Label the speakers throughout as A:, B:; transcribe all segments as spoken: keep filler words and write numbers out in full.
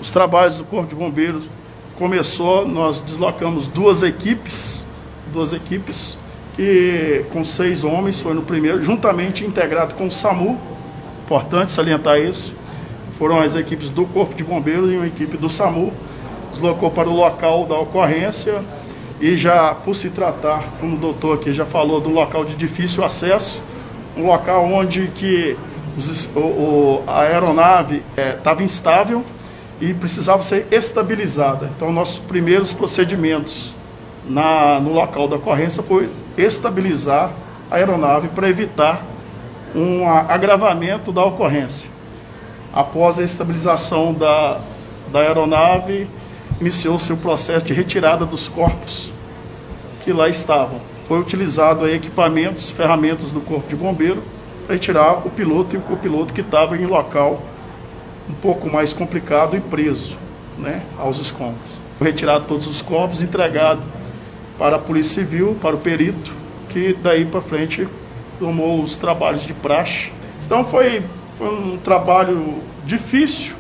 A: os trabalhos do Corpo de Bombeiros começou, nós deslocamos duas equipes, duas equipes que com seis homens, foi no primeiro, juntamente integrado com o SAMU, importante salientar isso, foram as equipes do Corpo de Bombeiros e uma equipe do SAMU, deslocou para o local da ocorrência e já, por se tratar, como o doutor aqui já falou, do local de difícil acesso, um local onde que os, o, o, a aeronave estava é, instável e precisava ser estabilizada. Então, nossos primeiros procedimentos na, no local da ocorrência foi estabilizar a aeronave para evitar um agravamento da ocorrência. Após a estabilização da, da aeronave, iniciou-se o processo de retirada dos corpos que lá estavam. Foi utilizado aí equipamentos, ferramentas do Corpo de Bombeiro para retirar o piloto e o copiloto que estavam em local um pouco mais complicado e preso, né, aos escombros. Foi retirado todos os corpos, entregado para a Polícia Civil, para o perito, que daí para frente tomou os trabalhos de praxe. Então foi, foi um trabalho difícil,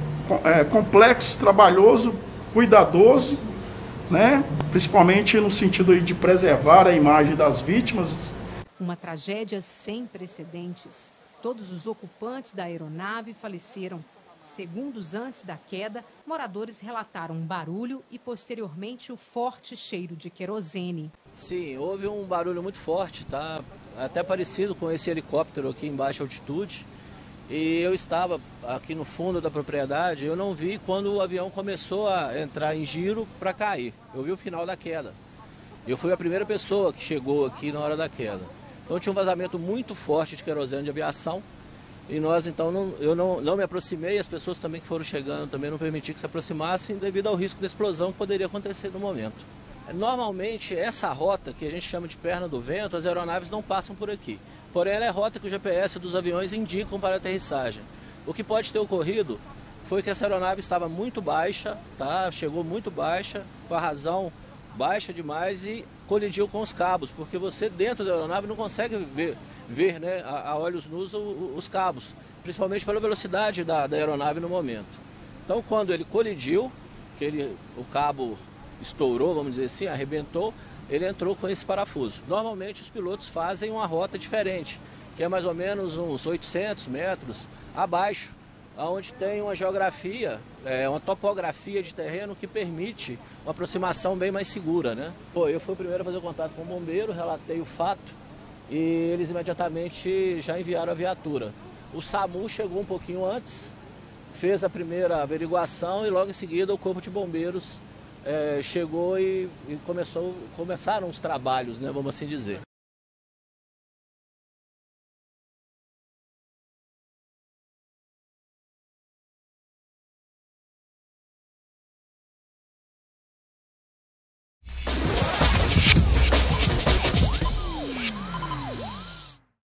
A: é, complexo, trabalhoso, cuidadoso, né? Principalmente no sentido aí de preservar a imagem das vítimas.
B: Uma tragédia sem precedentes. Todos os ocupantes da aeronave faleceram. Segundos antes da queda, moradores relataram um barulho e, posteriormente, o forte cheiro de querosene.
C: Sim, houve um barulho muito forte, tá? Até parecido com esse helicóptero aqui em baixa altitude. E eu estava aqui no fundo da propriedade, eu não vi quando o avião começou a entrar em giro para cair. Eu vi o final da queda. Eu fui a primeira pessoa que chegou aqui na hora da queda. Então tinha um vazamento muito forte de querosene de aviação. E nós, então, não, eu não, não me aproximei, as pessoas também que foram chegando também não permiti que se aproximassem devido ao risco de explosão que poderia acontecer no momento. Normalmente, essa rota, que a gente chama de perna do vento, as aeronaves não passam por aqui. Porém, ela é a rota que o G P S dos aviões indicam para a aterrissagem. O que pode ter ocorrido foi que essa aeronave estava muito baixa, tá? Chegou muito baixa, com a razão baixa demais e colidiu com os cabos, porque você dentro da aeronave não consegue ver, ver né, a, a olhos nus o, o, os cabos, principalmente pela velocidade da, da aeronave no momento. Então, quando ele colidiu, que ele, o cabo estourou, vamos dizer assim, arrebentou, ele entrou com esse parafuso. Normalmente os pilotos fazem uma rota diferente, que é mais ou menos uns oitocentos metros abaixo, onde tem uma geografia, é, uma topografia de terreno que permite uma aproximação bem mais segura, né? Pô, eu fui o primeiro a fazer contato com o bombeiro, relatei o fato e eles imediatamente já enviaram a viatura. O SAMU chegou um pouquinho antes, fez a primeira averiguação e logo em seguida o Corpo de Bombeiros é, chegou e, e começou, começaram os trabalhos, né, vamos assim dizer.